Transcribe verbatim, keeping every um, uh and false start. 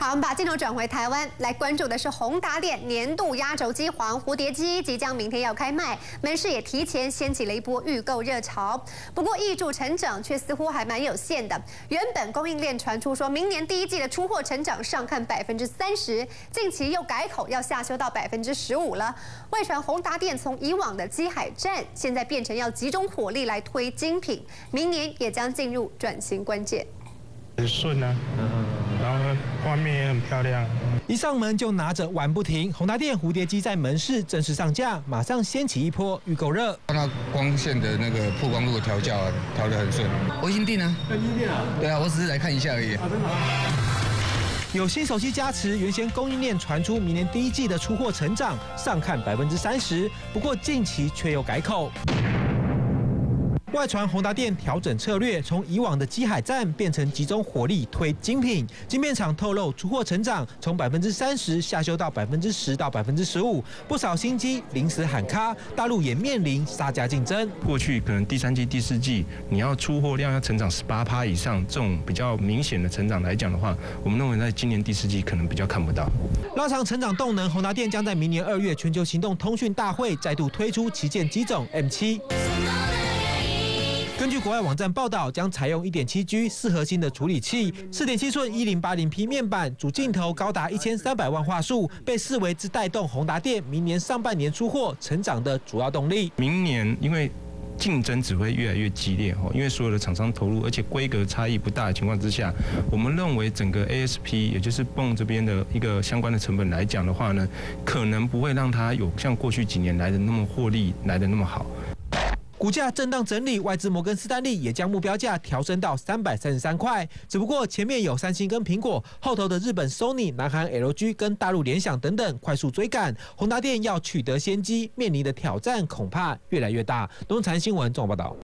好，我们把镜头转回台湾，来关注的是宏达电年度压轴机皇蝴蝶机即将明天要开卖，门市也提前掀起了一波预购热潮。不过挹注成长却似乎还蛮有限的。原本供应链传出说明年第一季的出货成长上看百分之三十，近期又改口要下修到百分之十五了。外传宏达电从以往的机海战，现在变成要集中火力来推精品，明年也将进入转型关键。 很顺啊，然后画面也很漂亮。 一上门就拿着玩不停，宏达电蝴蝶机在门市正式上架，马上掀起一波预购热。 看它光线的那个曝光度的调教啊，调得很顺。我已经定了，已经定了。对啊，我只是来看一下而已。啊，真的。 有新手机加持，原先供应链传出明年第一季的出货成长上看百分之三十，不过近期却又改口。 外传宏达电调整策略，从以往的机海战变成集中火力推精品。晶片厂透露，出货成长从百分之三十下修到百分之十到百分之十五，不少新机临时喊卡，大陆也面临杀价竞争。 过去可能第三季、第四季你要出货量要成长十八趴以上，这种比较明显的成长来讲的话，我们认为在今年第四季可能比较看不到。 拉长成长动能，宏达电将在明年二月全球行动通讯大会再度推出旗舰机种 M 七。 根据国外网站报道，将采用 一点七 G 四核心的处理器， 四点七寸 一零八零 P 面板，主镜头高达一千三百万画素，被视为是带动宏达电明年上半年出货成长的主要动力。 明年因为竞争只会越来越激烈哦，因为所有的厂商投入，而且规格差异不大的情况之下，我们认为整个 A S P 也就是泵这边的一个相关的成本来讲的话呢，可能不会让它有像过去几年来的那么获利来的那么好。 股价震荡整理，外资摩根士丹利也将目标价调升到三百三十三块。只不过前面有三星跟苹果，后头的日本 Sony、南韩 L G 跟大陆联想等等快速追赶，宏达电要取得先机，面临的挑战恐怕越来越大。东财新闻综合报道。